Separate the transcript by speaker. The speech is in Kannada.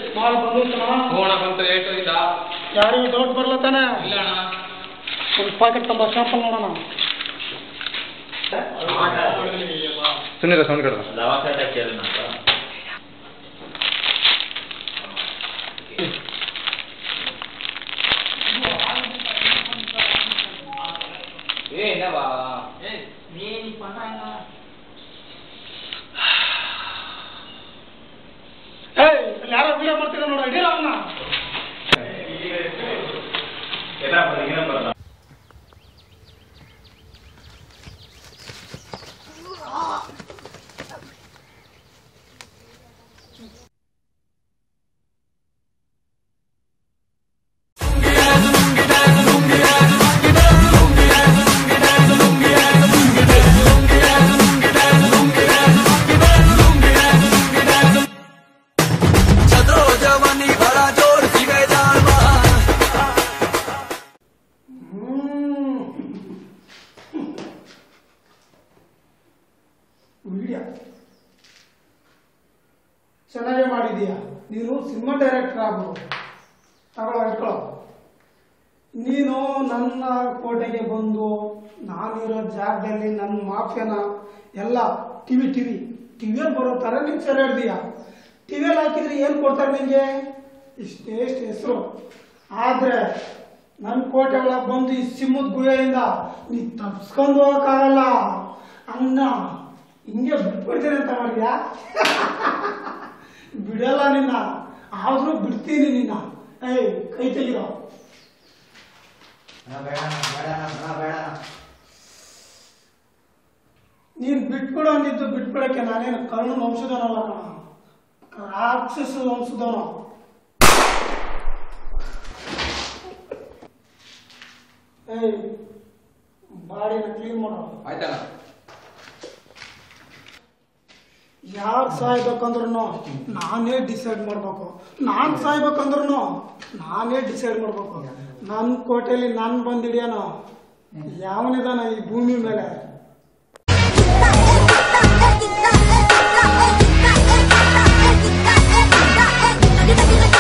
Speaker 1: ಮಾಲ್ ಬಂದಿತ್ತಣ್ಣ.
Speaker 2: ಹೋಗೋಣ ಬಂತು ಏಟು ಇಲ್ಲ.
Speaker 1: ಯಾರಿಗೂ ಡೌಟ್ ಬರ್ಲತ್ತಾನೆ?
Speaker 2: ಇಲ್ಲ ಅಣ್ಣ.
Speaker 1: ಒಂದು ಪಾಕೆಟ್ ತುಂಬ ಶಾಂಪಲ್ ನೋಡೋಣ.
Speaker 2: ಸುನೀರ ಸೌಂಡ್ ಕಡ ಏನವಾ
Speaker 1: ಯಾರೋ ವಿಡಿಯೋ ಮಾಡ್ತಿದ್ದ ನೋಡ, ಇಡೀ ಅವನ್ನ ವಿಡಿಯೋ ಚೆನ್ನಾಗೇ ಮಾಡಿದೀಯ. ನೀನು ಸಿನಿಮಾ ಡೈರೆಕ್ಟರ್ ಆಗ್ಬೋದು. ತಗೊಳ್ಳೋ ಇಟ್ಕೊಳ್ಳೋ. ನೀನು ನನ್ನ ಕೋಟೆಗೆ ಬಂದು ನಾನಿರೋ ಜಾಗದಲ್ಲಿ ನನ್ನ ಮಾಫಿಯಾನ ಎಲ್ಲ ಟಿವಿಯಲ್ಲಿ ಬರೋ ಥರ ನೀನು ಸೆರೆ ಹಿಡ್ದೀಯ. ಟಿವಿಯಲ್ಲಿ ಹಾಕಿದ್ರೆ ಏನು ಕೊಡ್ತಾರೆ ನಿಮಗೆ? ಇಷ್ಟು ಹೆಸರು. ಆದರೆ ನನ್ನ ಕೋಟೆ ಒಳಗೆ ಬಂದು ಈ ಸಿಂಹದ ಗುಹೆಯಿಂದ ನೀ ತಪ್ಸ್ಕೊಂಡು ಹೋಗೋಕ್ಕಾಗಲ್ಲ. ಅನ್ನ ಹಿಂಗೆ ಬಿಟ್ಬಿಡ್ತೀನಿ ಅಂತ ಮಾಡಿದ್ಯಾ? ಬಿಡಲ್ಲ ನಿನ್ನ, ಆದ್ರೂ ಬಿಡ್ತೀನಿ ನಿನ್ನ. ಕೈ ತೆಗಿರೋ. ನೀನ್ ಬಿಟ್ಬಿಡು ಅಂದಿದ್ದು ಬಿಟ್ಬಿಡಕ್ಕೆ ನಾನೇನು ಕರ್ಣ ವಂಶದವನಲ್ಲ ಕಣ, ರಾಕ್ಷಸ ವಂಶದವನು. ಬಾಡಿನ ಕ್ಲೀನ್ ಮಾಡೋ.
Speaker 2: ಆಯ್ತಲ್ಲ.
Speaker 1: ಯಾರು ಸಾಯ್ಬೇಕಂದ್ರೂ ನಾನೇ ಡಿಸೈಡ್ ಮಾಡ್ಬೇಕು. ನಾನು ಸಾಯ್ಬೇಕಂದ್ರೂ ನಾನೇ ಡಿಸೈಡ್ ಮಾಡ್ಬೇಕು. ನನ್ನ ಕೋಟೆಯಲ್ಲಿ ನಾನು ಬಂದು ಹಿಡಿಯೋನು ಯಾವನಿದಾನ ಈ ಭೂಮಿ ಮೇಲೆ?